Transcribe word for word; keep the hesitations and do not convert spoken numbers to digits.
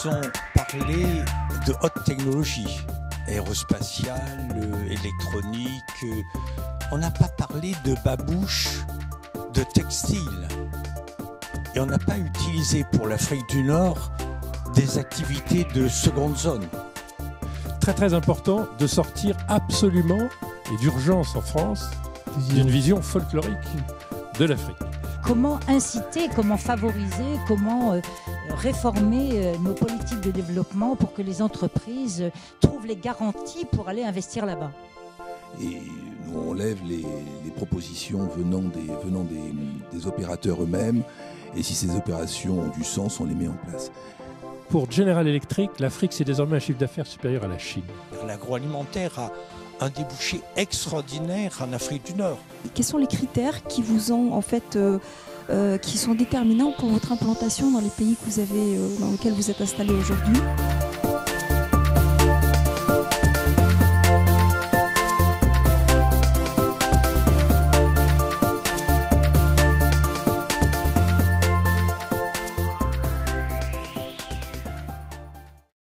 ont parlé de haute technologie, aérospatiale, euh, électronique. Euh, on n'a pas parlé de babouche, de textile. Et on n'a pas utilisé pour l'Afrique du Nord des activités de seconde zone. Très très important de sortir absolument et d'urgence en France d'une vision folklorique de l'Afrique. Comment inciter, comment favoriser, comment euh, réformer euh, nos politiques de développement pour que les entreprises euh, trouvent les garanties pour aller investir là-bas. Et nous, on lève les, les propositions venant, des, venant des, des opérateurs eux-mêmes. Et si ces opérations ont du sens, on les met en place. Pour General Electric, l'Afrique, c'est désormais un chiffre d'affaires supérieur à la Chine. L'agroalimentaire a un débouché extraordinaire en Afrique du Nord. Quels sont les critères qui vous ont en fait, euh, euh, qui sont déterminants pour votre implantation dans les pays que vous avez, euh, dans lesquels vous êtes installé aujourd'hui ?